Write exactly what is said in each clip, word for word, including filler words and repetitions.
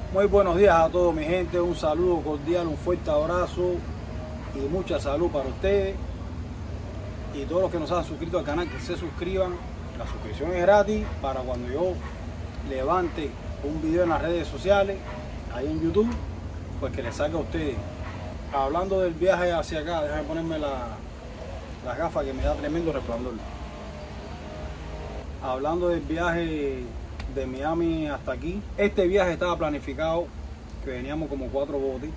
Muy buenos días a todos mi gente, un saludo cordial, un fuerte abrazo y mucha salud para ustedes y todos los que nos han suscrito al canal, que se suscriban. La suscripción es gratis para cuando yo levante un video en las redes sociales, ahí en YouTube, pues que les salga a ustedes. Hablando del viaje hacia acá, déjame ponerme la, las gafas que me da tremendo resplandor. Hablando del viaje de Miami hasta aquí, este viaje estaba planificado que veníamos como cuatro botes,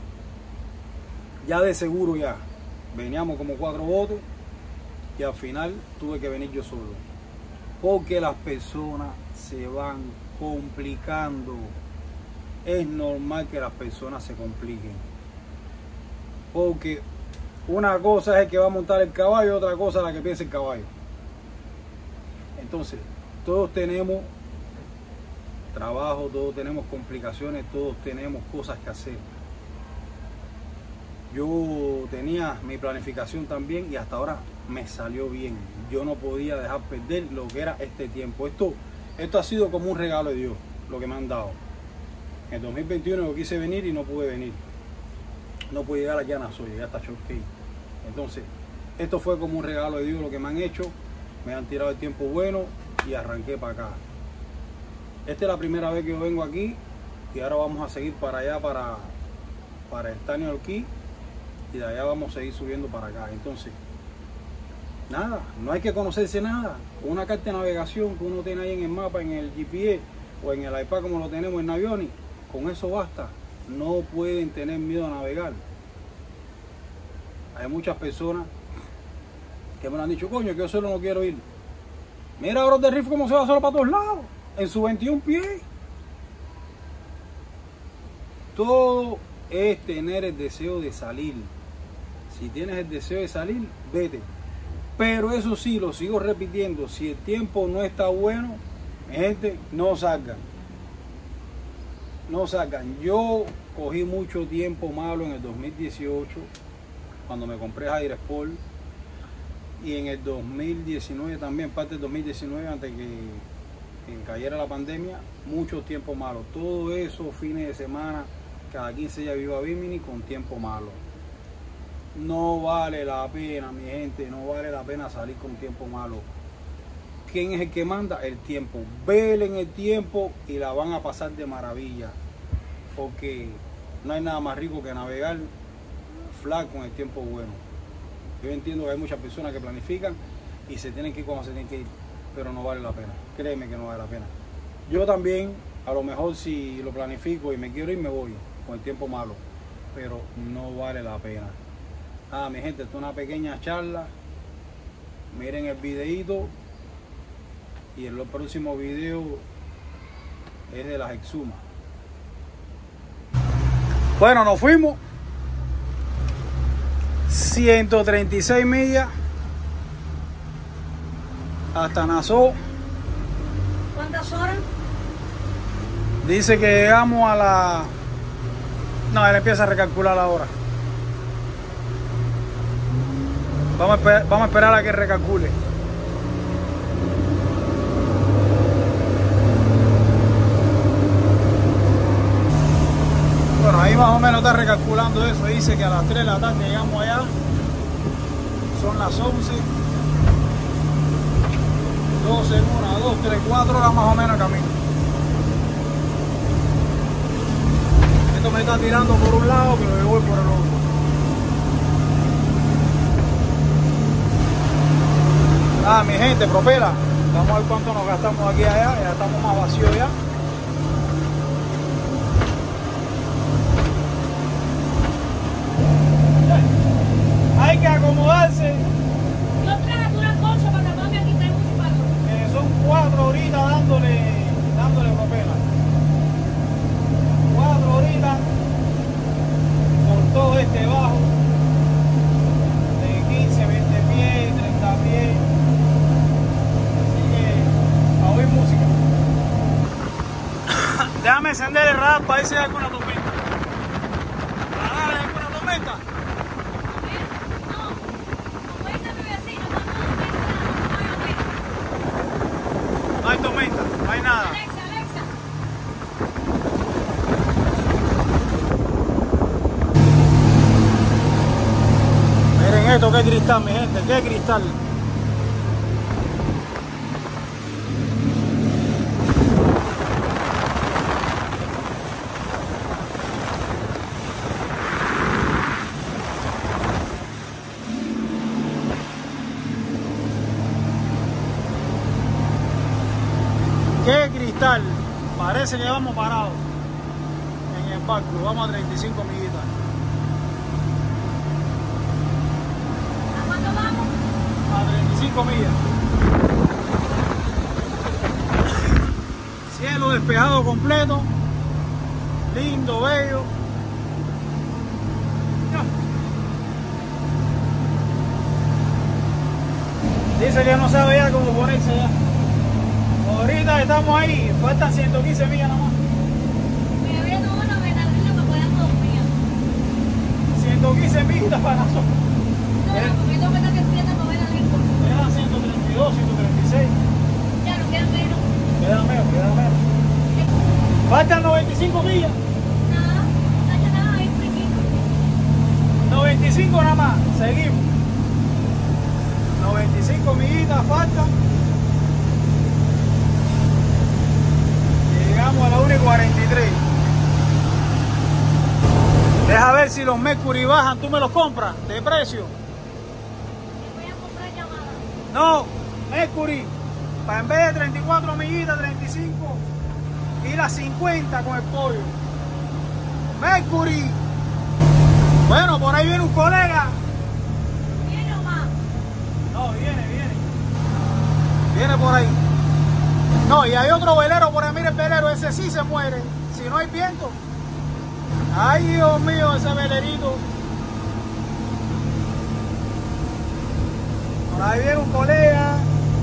ya de seguro ya veníamos como cuatro botes y al final tuve que venir yo solo porque las personas se van complicando. Es normal que las personas se compliquen porque una cosa es el que va a montar el caballo, otra cosa es la que piensa el caballo. Entonces todos tenemos trabajo, todos tenemos complicaciones, todos tenemos cosas que hacer. Yo tenía mi planificación también y hasta ahora me salió bien. Yo no podía dejar perder lo que era este tiempo. Esto, esto ha sido como un regalo de Dios, lo que me han dado. En el dos mil veintiuno yo quise venir y no pude venir. No pude llegar aquí a Nassau, llegué hasta Chorquí. Entonces, esto fue como un regalo de Dios lo que me han hecho. Me han tirado el tiempo bueno y arranqué para acá. Esta es la primera vez que yo vengo aquí y ahora vamos a seguir para allá, para, para Estadio Alquí, y de allá vamos a seguir subiendo para acá. Entonces, nada, no hay que conocerse nada. Una carta de navegación que uno tiene ahí en el mapa, en el G P S o en el iPad como lo tenemos en Navioni, con eso basta. No pueden tener miedo a navegar. Hay muchas personas que me lo han dicho, coño, que yo solo no quiero ir. Mira Bros de Riff cómo se va solo para todos lados, en su veintiún pies. Todo es tener el deseo de salir. Si tienes el deseo de salir, vete. Pero eso sí, lo sigo repitiendo, si el tiempo no está bueno, mi gente, no salgan. No salgan. Yo cogí mucho tiempo malo en el dos mil dieciocho, cuando me compré Air Sport. Y en el dos mil diecinueve también, parte del dos mil diecinueve, antes que, que cayera la pandemia, mucho tiempo malo. Todo eso, fines de semana, cada quince días vivo a Bimini con tiempo malo. No vale la pena, mi gente, no vale la pena salir con tiempo malo. ¿Quién es el que manda? El tiempo. Velen el tiempo y la van a pasar de maravilla. Porque no hay nada más rico que navegar flat con el tiempo bueno. Yo entiendo que hay muchas personas que planifican y se tienen que ir cuando se tienen que ir, pero no vale la pena. Créeme que no vale la pena. Yo también, a lo mejor si lo planifico y me quiero ir, me voy con el tiempo malo, pero no vale la pena. Ah, mi gente, esto es una pequeña charla. Miren el videito y el próximo video es de las exhumas. Bueno, nos fuimos. ciento treinta y seis millas hasta Nassau. ¿Cuántas horas? Dice que llegamos a la... No, él empieza a recalcular ahora. Vamos a, esperar, vamos a esperar a que recalcule. Bueno, ahí más o menos está recalculando eso. Dice que a las tres de la tarde llegamos allá. Son las once. doce, una, dos, tres, cuatro horas más o menos camino. Esto me está tirando por un lado, pero yo voy por el otro. Ah, mi gente, propela. Vamos a ver cuánto nos gastamos aquí allá. Ya estamos más vacíos ya. Hay que acomodarse. Yo traje una cosa para taparme aquí, tengo un palo. Eh, son cuatro horitas dándole, dándole propela. Cuatro horitas por todo este bajo de quince, veinte pies, treinta pies. Así que a oír música. Déjame encender el radar para ver si hay alguna tormenta. ¿Radar hay alguna tormenta? No hay tormenta, no hay nada. Alexa, Alexa. esto qué cristal, mi gente, qué cristal. Qué cristal. Parece que vamos parados en el barco. Vamos a treinta y cinco millitas. ¿A cuánto vamos? A treinta y cinco millas. Cielo despejado completo. Lindo, bello. Dice que no sabe ya cómo ponerse ya. Ahorita estamos ahí, faltan ciento quince millas nada más. Me había tomado una venadilla para poder dormir. ciento quince millas para nosotros. No, porque tengo que estar despierta para ver la lengua. Quedan ciento treinta y dos, ciento treinta y seis. Ya, no quedan menos. Queda menos, queda menos. Faltan noventa y cinco millas. Nada, no hay nada ahí, friquito. noventa y cinco nada más, seguimos. noventa y cinco millitas faltan. Llegamos a la una y cuarenta y tres. Deja ver si los Mercury bajan, tú me los compras de precio. Te voy a comprar llamada. No, Mercury, para en vez de treinta y cuatro millitas, treinta y cinco, ir a cincuenta con el pollo. Mercury. Bueno, por ahí viene un colega. ¿Viene o más? No, viene, viene. Viene por ahí. No, y hay otro velero por ahí, mira el velero, ese sí se muere, si no hay viento. Ay, Dios mío, ese velerito. Por ahí viene un colega.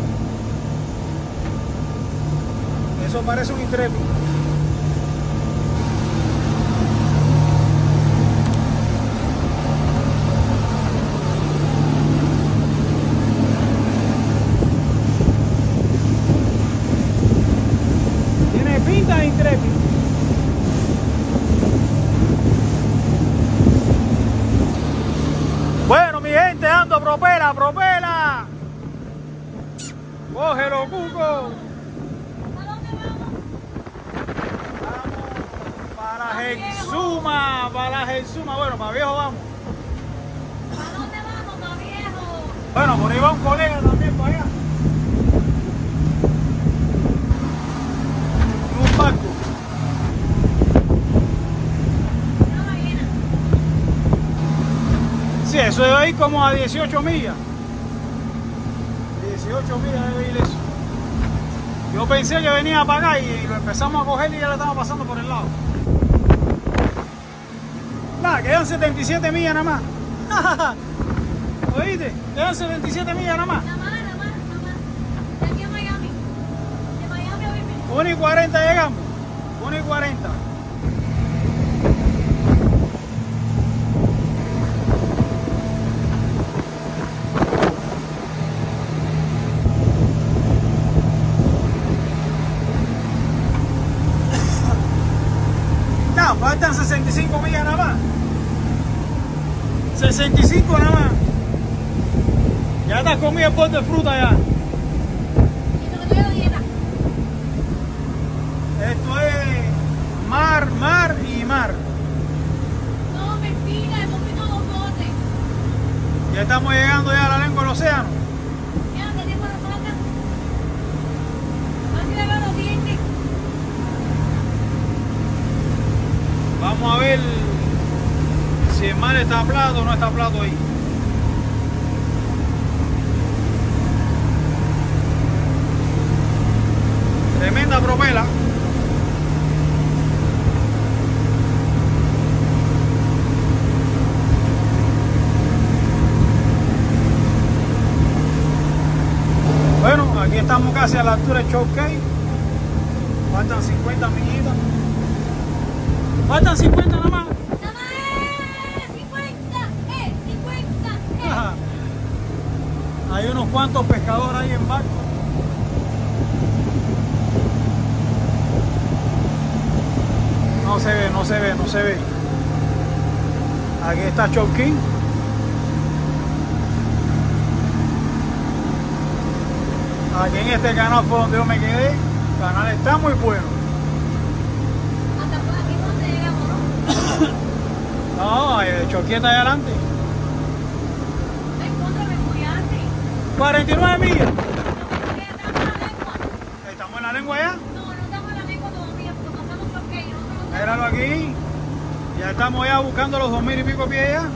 Eso parece un intrépido. Tiene pinta de intrépido. Bueno, mi gente, ando, propela, propela. Cógelo, Cuco. ¿A dónde vamos? Vamos para Jexuma, para Jexuma. Bueno, para viejo vamos. ¿A dónde vamos, más viejo? Bueno, por ahí va un colega también para allá. Y un barco. Una ballena. Sí, eso debe ir como a dieciocho millas. dieciocho millas debe ir eso. Yo pensé que venía para acá y lo empezamos a coger y ya le estamos pasando por el lado. Nada, quedan setenta y siete millas nada más. ¿Oíste? Quedan setenta y siete millas nada más. Nada más, nada más, nada más. De aquí a Miami. De Miami a Vivir. una y cuarenta llegamos. una y cuarenta. No, faltan sesenta y cinco millas nada más. sesenta y cinco nada más. Ya te has comido el bol de fruta ya. Y esto que estoy a dieta. Esto es mar, mar y mar. No, mentira, hemos visto dos botes. Ya estamos llegando ya a la lengua del océano. Ya no tenemos la falta. Así le veo los dientes. Vamos a ver si el mar está plato o no está plato ahí. Tremenda propela. Bueno, aquí estamos casi a la altura de Showcase. Faltan cincuenta millitas. Faltan cincuenta nada más. Nada más, eh, cincuenta, eh, cincuenta, eh. Ajá. Hay unos cuantos pescadores ahí en barco. No se ve, no se ve, no se ve. Aquí está Chowking. Aquí en este canal fue donde yo me quedé. El canal está muy bueno. Hasta por aquí donde llegamos, ¿no? No, el Choquita allá adelante. Ay, cóntrame, muy antes. cuarenta y nueve millas. No, porque estamos en la lengua. Estamos en la lengua ya. No, no estamos en la lengua todavía, porque pasamos Choqué y nosotros no estamos. Míralo aquí. Ya estamos ya buscando los dos mil y pico pies ya.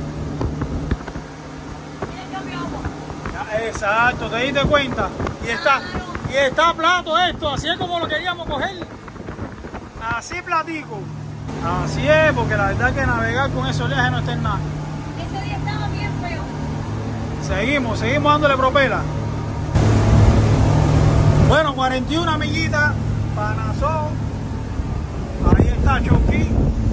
Mira, cambio agua. Ya, exacto, te diste cuenta. Y está, y está plato esto, así es como lo queríamos coger. Así platico. Así es, porque la verdad es que navegar con ese oleaje no está en nada. Ese día estaba bien feo. Seguimos, seguimos dándole propela. Bueno, cuarenta y una millitas para Nassau. Ahí está Chonquí.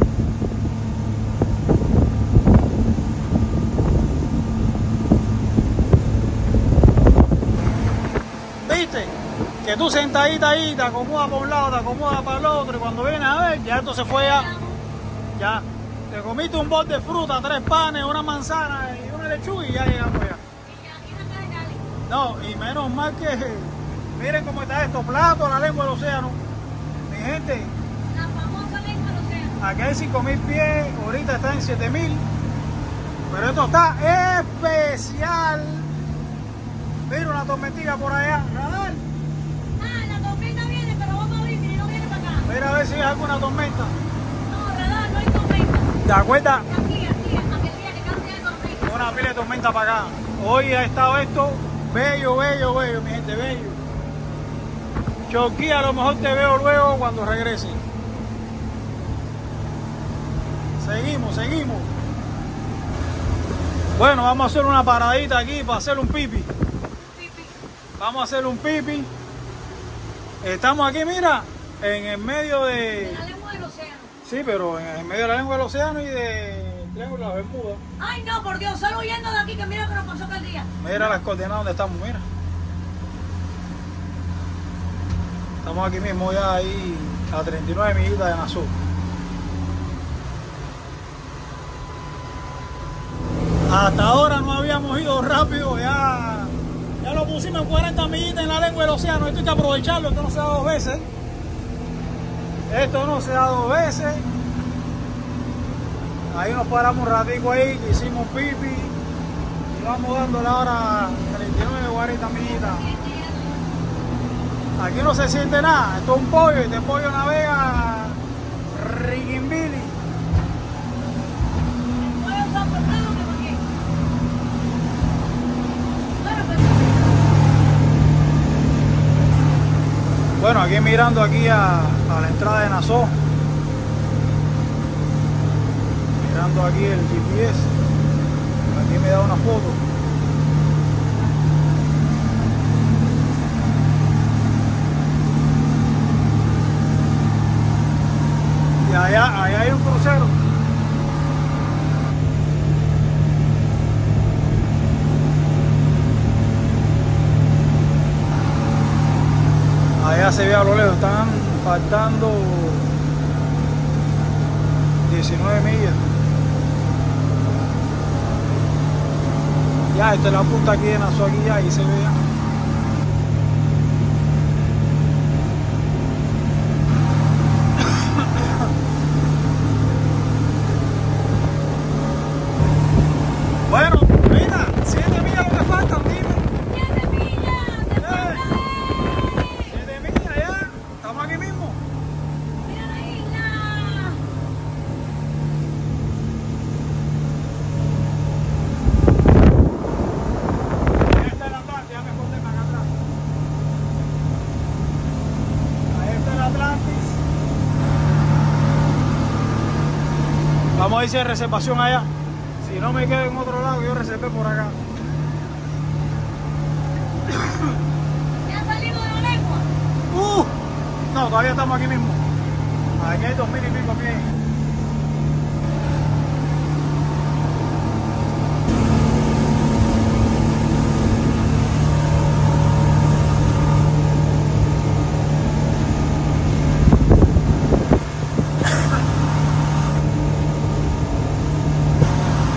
¿Viste? Que tú sentadita ahí, te acomodas para un lado, te acomodas para el otro, y cuando vienes a ver, ya esto se fue ya. Ya. Te comiste un bol de fruta, tres panes, una manzana y una lechuga y ya llegamos ya. Y ya, y una cara de Cali. No, y menos mal que miren cómo está esto, plato, la lengua del océano. Mi gente, La famosa lengua del océano. aquí hay cinco mil pies, ahorita está en siete mil, pero esto está especial. Mira una tormentilla por allá, radar. Ah, la tormenta viene, pero vamos a ver si no viene para acá. Mira a ver si hay alguna tormenta. No, radar, no hay tormenta. ¿Te acuerdas? Aquí, aquí, aquel día que casi hay tormenta. Una pila de tormenta para acá. Hoy ha estado esto bello, bello, bello, mi gente, bello. Chonquí, a lo mejor te veo luego cuando regrese. Seguimos, seguimos. Bueno, vamos a hacer una paradita aquí para hacer un pipi. Pipi. Vamos a hacer un pipi. Estamos aquí, mira, en el medio de... La lengua del océano. Sí, pero en el medio de la lengua del océano y de Triángulo de las Bermudas. Ay, no, por Dios, solo huyendo de aquí, que mira que nos pasó aquel día. Mira las coordenadas donde estamos, mira. Estamos aquí mismo ya ahí a treinta y nueve millitas de Nassau. Hasta ahora no habíamos ido rápido, ya, ya lo pusimos en cuarenta millitas en la lengua del océano. Esto hay que aprovecharlo, esto no se da dos veces. Esto no se da dos veces. Ahí nos paramos un ratico ahí, que hicimos pipi y vamos dándole ahora treinta y nueve, cuarenta millitas. Aquí no se siente nada, esto es un pollo, este pollo navega riquimbili. Voy a usar por lado que por aquí. Bueno, pues. Bueno, aquí mirando aquí a, a la entrada de Nassau. Mirando aquí el G P S. Aquí me da una foto. Y allá, allá hay un crucero. Allá se ve a lo lejos, están faltando diecinueve millas. Ya, esta es la punta aquí de Nassau, aquí ya, ahí se ve ya. Bueno, mira, siete millas lo que faltan, dime. ¡Siete millas! ¡Te falta! siete millas ya, estamos aquí mismo. ¡Mira la isla! Ahí está el Atlantis, ya me escondí para acá atrás. Ahí está el Atlantis. Vamos a ir si hay reservación allá. Si no me quedo en otro lado, yo reservé por acá. ¿Ya han salido de la lengua? Uh, no, todavía estamos aquí mismo. Aquí hay dos mil y pico pies.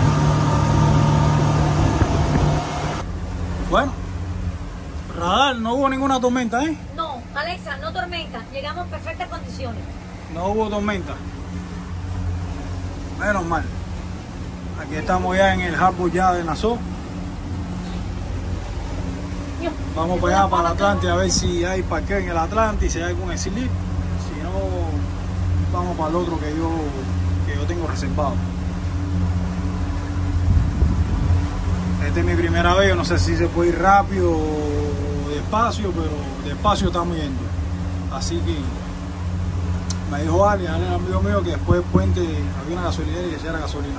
Bueno, radar, no no hubo ninguna tormenta, ¿eh? No, Alexa, no tormenta. Llegamos en perfectas condiciones. No hubo tormenta. Menos mal. Aquí estamos ya en el harbor ya de Nassau. Vamos para allá, para el Atlante, a ver si hay parqueo en el Atlante y si hay algún exilio. Si no, vamos para el otro que yo, que yo tengo reservado. Esta es mi primera vez, yo no sé si se puede ir rápido o despacio, pero despacio estamos yendo. Así que me dijo Ali, Ale, amigo mío, que después del puente había una gasolinera y que echara gasolina.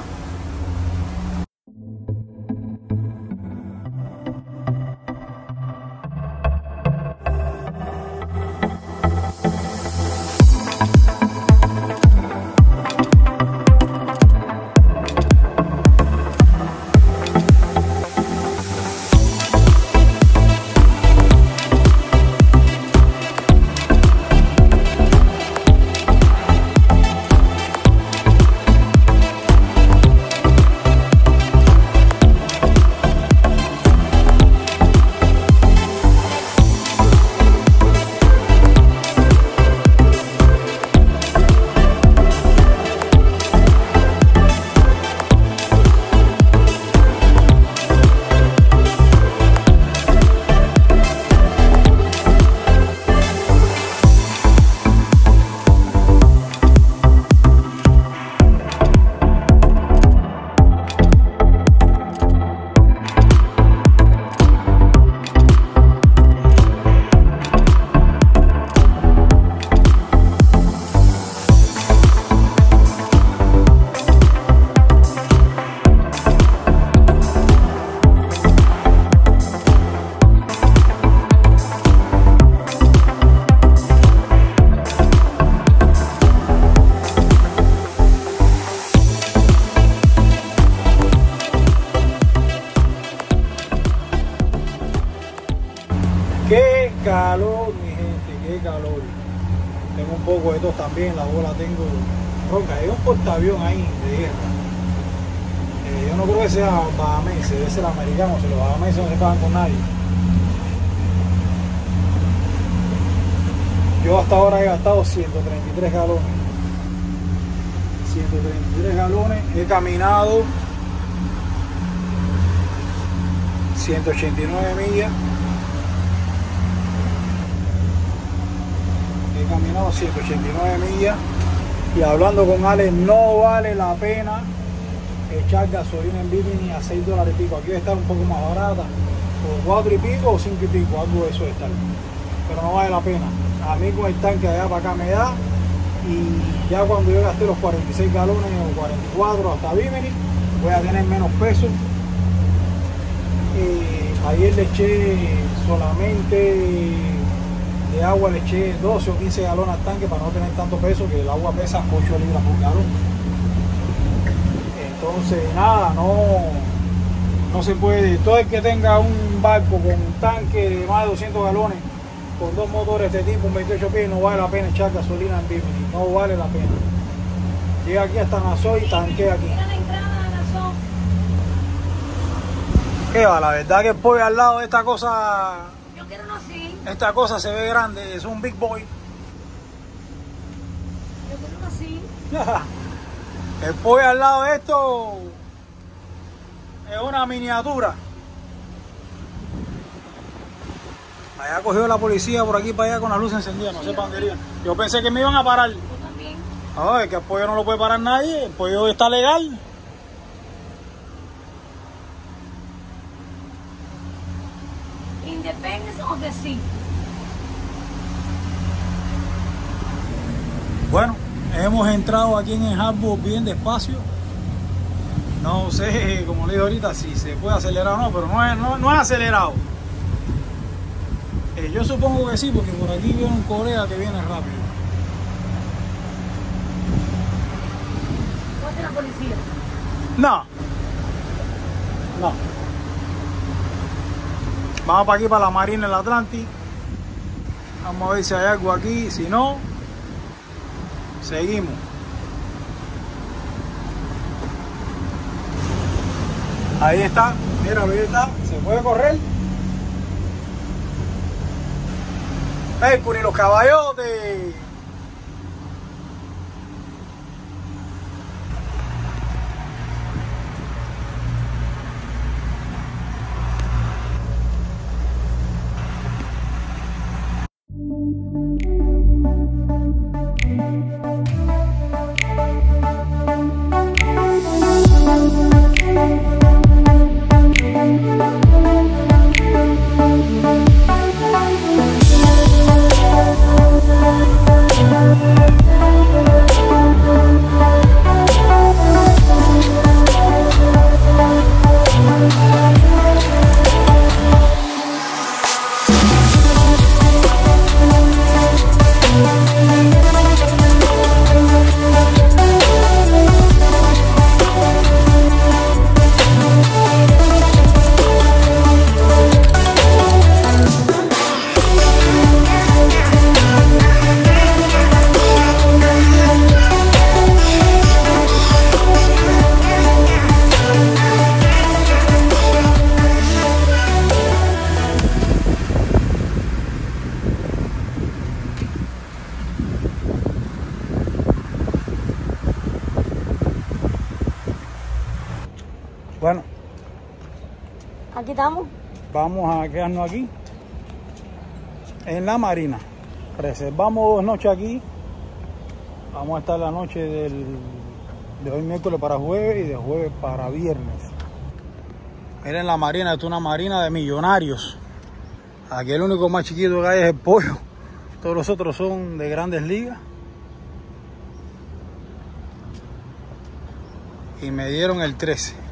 Qué calor, mi gente, qué calor. Tengo un poco de tos también, la bola tengo ronca. Hay un portaavión ahí de guerra. Eh, yo no creo que sea bahameses, debe ser americano, si los bahameses no se pagan con nadie. Yo hasta ahora he gastado ciento treinta y tres galones. ciento treinta y tres galones. He caminado ciento ochenta y nueve millas. He caminado ciento ochenta y nueve millas. Y hablando con Ale, no vale la pena echar gasolina en Bimini a seis dólares y pico. Aquí debe estar un poco más barata, o cuatro y pico o cinco y pico, algo de eso de estar. Pero no vale la pena. A mí con el tanque de allá para acá me da, y ya cuando yo gasté los cuarenta y seis galones o cuarenta y cuatro hasta Bimini, voy a tener menos peso. Eh, ayer le eché solamente de agua, le eché doce o quince galones al tanque para no tener tanto peso, que el agua pesa ocho libras por galón. Entonces nada, no, no se puede. Todo el que tenga un barco con un tanque de más de doscientos galones, con dos motores de este tipo, un veintiocho pies, no vale la pena echar gasolina en Bimini, no vale la pena. Llega aquí hasta Nassau y tanquea aquí. Mira la entrada de Nassau. ¿Qué va? La verdad que el pollo al lado de esta cosa, Yo quiero uno así. esta cosa se ve grande, es un big boy. Yo quiero uno así. El pollo al lado de esto es una miniatura. Allá cogió la policía por aquí para allá con la luz encendida, no sé para dónde irían. Yo pensé que me iban a parar. Tú también. No, es que el pollo no lo puede parar nadie, el pollo está legal. Independence of the sea. Bueno, hemos entrado aquí en el harbor bien despacio. No sé, como le dije ahorita, si se puede acelerar o no, pero no es, no, no es acelerado. Eh, yo supongo que sí, porque por aquí viene un Corea que viene rápido. ¿Cuál es la policía? No. No. Vamos para aquí, para la Marina del Atlántico. Vamos a ver si hay algo aquí. Si no, seguimos. Ahí está. Mira, ahí está. Se puede correr. Mercury, los caballotes. Bueno, Aquí estamos. vamos a quedarnos aquí en la marina. Reservamos dos noches aquí. Vamos a estar la noche del, de hoy miércoles para jueves y de jueves para viernes. Miren la marina, esta es una marina de millonarios. Aquí el único más chiquito que hay es el pollo. Todos los otros son de grandes ligas. Y me dieron el trece.